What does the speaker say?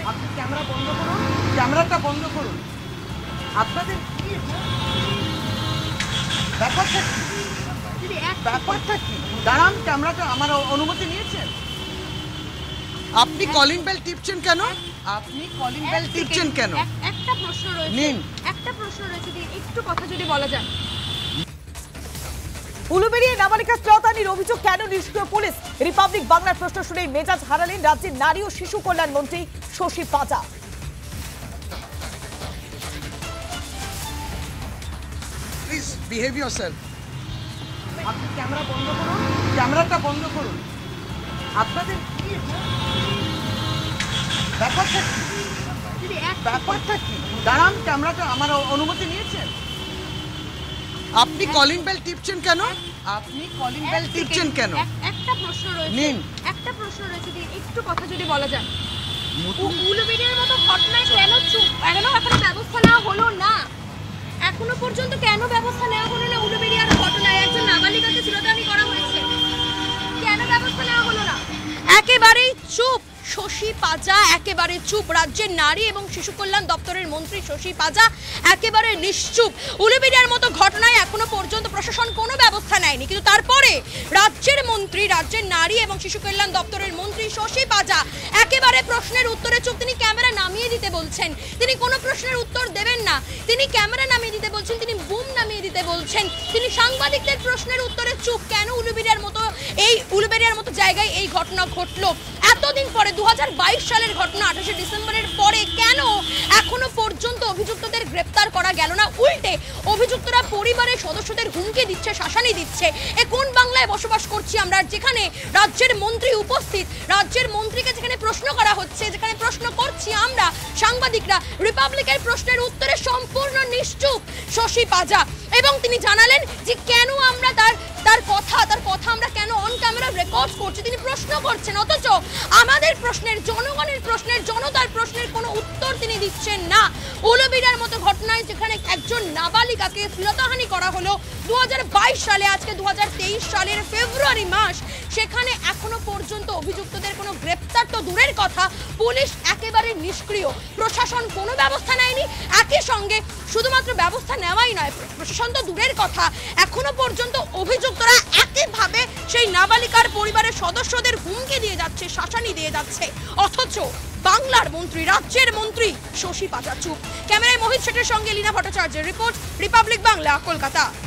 আপনি ক্যামেরা বন্ধ করুন, ক্যামেরাটা বন্ধ করুন। আপনাদের কি ব্যাপারটা কি? ব্যাপারটা কি? দাঁড়ান, ক্যামেরাটা আমার অনুমতি নিয়েছেন? আপনি কলিং বেল টিপছেন কেন? আপনি কলিং বেল টিপছেন কেন? একটা প্রশ্ন রয়েছে, নিন। একটা প্রশ্ন রয়েছে, একটু কথা যদি বলা যায়। উলুবেড়িয়ায় নাবালিকা শ্লীলতাহানির অভিযোগ কেন নিষ্ক্রিয় পুলিশ? রিপাবলিক বাংলার প্রশ্ন শুনে মেজাজ হারালেন রাজ্যের নারী ও শিশু কল্যাণ মন্ত্রী Shashi Panja. Please behave yourself. আপনি ক্যামেরা বন্ধ করুন, ক্যামেরাটা বন্ধ করুন। আপনাদের কি ব্যাপারটা কি? ব্যাপারটা কি? দাঁড়ান, ক্যামেরাটা আমার অনুমতি নিয়েছেন? আপনি কলিং বেল টিপছেন কেন? আপনি কলিং বেল টিপছেন কেন? একটা প্রশ্ন রয়েছে, নিন। একটা প্রশ্ন রয়েছে, একটু কথা যদি বলা যায়। উলুবেড়িয়ার মতো ঘটনায় কেন চুপ? এখনো ব্যবস্থা নেওয়া হলো না? এখনো পর্যন্ত কেন ব্যবস্থা নেওয়া হলো না? উলুবেড়িয়ার ঘটনায় একজন নাবালিকাকে শ্লীলতাহানি করা হয়েছে, কেন ব্যবস্থা নেওয়া হলো না? একেবারেই চুপ শশী পাজা, একেবারে চুপ। রাজ্যের নারী এবং শিশু কল্যাণ দপ্তরের মন্ত্রী শশী পাজা একেবারে নিশ্চুপ। উলুবেড়িয়ার মতো ঘটনায় এখনো পর্যন্ত প্রশাসন কোনো ব্যবস্থা নেয়নি, কিন্তু তারপরে রাজ্যের মন্ত্রী, রাজ্যের নারী এবং শিশু কল্যাণ দপ্তরের মন্ত্রী শশী পাজা একেবারে প্রশ্নের উত্তরে চুপ। তিনি ক্যামেরা নামিয়ে দিতে বলছেন, তিনি কোনো প্রশ্নের উত্তর দেবেন না, তিনি ক্যামেরা নামিয়ে দিতে বলছেন, তিনি বুম নামিয়ে দিতে বলছেন, তিনি সাংবাদিকদের প্রশ্নের উত্তরে চুপ। কেন উলুবেড়িয়ার মতো জায়গায় এই ঘটনা ঘটলো? এতদিন পরে 2022 সালের ঘটনা, 28শে ডিসেম্বরের পরে কেন এখনো পর্যন্ত অভিযুক্তদের গ্রেপ্তার করা গেল না? উল্টে অভিযুক্তরা পরিবারের সদস্যদের হুমকি দিচ্ছে, শাসানি দিচ্ছে। এ কোন বাংলায় বসবাস করছি আমরা, যেখানে রাজ্যের মন্ত্রী উপস্থিত, রাজ্যের মন্ত্রীকে যেখানে প্রশ্ন করা হচ্ছে, যেখানে প্রশ্ন করছি আমরা সাংবাদিকরা, রিপাবলিকের প্রশ্নের উত্তরে সম্পূর্ণ নিশ্চুপ শশী পাজা। এবং তিনি জানালেন যে কেন আমরা তার কথা আমরা কেন অন ক্যামেরা রেকর্ড করছি, তিনি প্রশ্ন করছেন, অথচ আমাদের প্রশ্নের, জনগণের প্রশ্নের, জনতার প্রশ্নের কোনো উত্তর তিনি দিচ্ছেন না। উলুবেড়িয়ার মতো ঘটনায় যেখানে একজন নাবালিকাকে শ্লীলতাহানি করা হলো 2022 সালে, আজকে 2023 সালের ফেব্রুয়ারি মাস, সেখানে এখনো পর্যন্ত অভিযুক্তদের কোনো গ্রেপ্তার তো দূরের কথা, পুলিশ একেবারে নিষ্ক্রিয়, প্রশাসন কোনো ব্যবস্থা নেয়নি। একই সঙ্গে শুধুমাত্র ব্যবস্থা নেওয়াই নয়, প্রশাসন তো দূরের কথা, এখনো পর্যন্ত অভিযুক্তরা একইভাবে সেই নাবালিকার পরিবারের সদস্যদের হুমকি দিয়ে যাচ্ছে, শাসানি দিয়ে যাচ্ছে, অথচ বাংলার মন্ত্রী, রাজ্যের মন্ত্রী শশী পাজা চুপ। ক্যামেরায় মোহিত শেঠের সঙ্গে লীনা ভট্টাচার্যের রিপোর্ট, রিপাবলিক বাংলা, কলকাতা।